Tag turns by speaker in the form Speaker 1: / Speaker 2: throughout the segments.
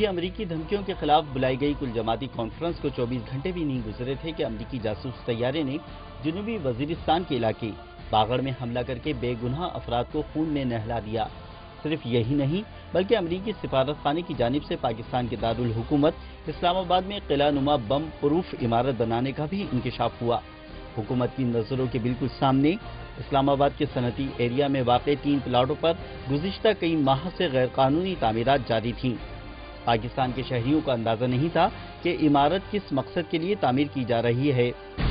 Speaker 1: امریکی دھمکیوں کے خلاف بلائی گئی کل جماعتی کانفرنس کو 24 گھنٹے بھی نہیں گزرے تھے کہ امریکی جاسوس طیارے نے جنوبی وزیرستان کے علاقے باغڑ میں حملہ کر کے بے گناہ افراد کو خون میں نہلا دیا۔ صرف یہی نہیں بلکہ امریکی سفارت خانے کی جانب سے پاکستان کے دارالحکومت اسلام آباد میں قلعہ نما بم پروف عمارت بنانے کا بھی انکشاف ہوا۔ حکومت کی نظروں کے بالکل سامنے اسلام آباد کے صنعتی ایریا میں واقع 3 پلاٹوں پر گزشتہ کئی ماہ سے غیر قانونی تعمیرات جاری تھیں۔ پاکستان کے شہریوں کو اندازہ نہیں تھا کہ عمارت کس مقصد کے لیے تعمیر کی جا رہی ہے۔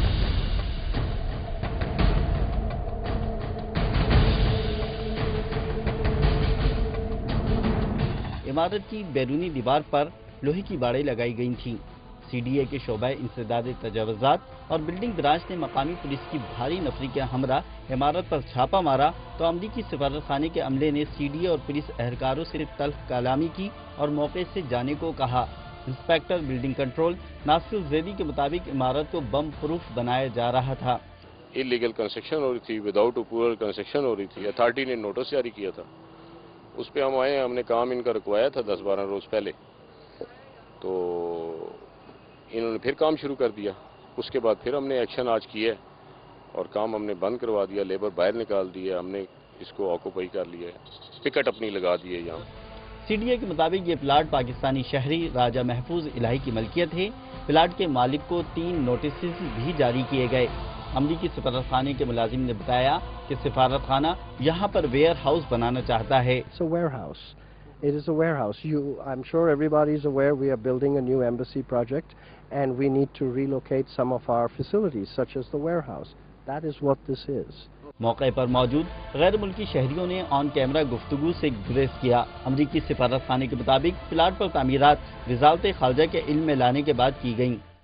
Speaker 1: عمارت کی بیرونی دیوار پر لوہے کی باڑیں لگائی گئی تھیں۔ سی ڈی اے کے شعبہ انسداد تجاوزات اور بلڈنگ برانچ نے مقامی پولیس کی بھاری نفری کے ہمراہ عمارت پر چھاپہ مارا تو امریکی سفارت خانے کے عملے نے سی ڈی اے اور پولیس اہلکاروں سے تلخ کلامی کی اور موقع سے جانے کو کہا۔ Inspector building control Nasir Zaidi کے مطابق عمارت کو بم پروف بنایا جا رہا تھا۔
Speaker 2: انلیگل کنسٹرکشن ہو رہی تھی، وداؤٹ اپروول کنسٹرکشن ہو رہی تھی، اتھارٹی نے نوٹس جاری کیا تھا، اس پہ ہم آئے، ہم نے کام ان کا رکوایا تھا 10-12 روز پہلے، تو انہوں نے پھر کام شروع کر دیا۔ اس کے بعد پھر ہم نے ایکشن آج کیا ہے اور کام ہم نے بند کروا دیا، لیبر باہر نکال دیا، ہم نے اس کو آکوپائی کر لیا ہے، پکٹ اپنی لگا دی ہے یہاں۔
Speaker 1: سی ڈی اے کے مطابق یہ پلاٹ پاکستانی شہری راجہ محفوظ الہی کی ملکیت ہے۔ پلاٹ کے مالک کو 3 نوٹسز بھی جاری کیے گئے۔ امریکی سفارت خانے کے ملازم نے بتایا کہ سفارت خانہ یہاں پر ویئر ہاؤس بنانا چاہتا ہے۔
Speaker 3: It is a warehouse. I'm sure everybody is aware we are building a new embassy project and we need to relocate some of our facilities such as the warehouse. That is what this is.
Speaker 1: موقع پر موجود غیر ملکی شہریوں نے آن camera گفتگو سے گریز کیا۔ امریکی سفارت خانے کے مطابق پلاٹ پر تعمیرات وزارت خارجہ کے علم میں لانے کے بعد کی گئیں۔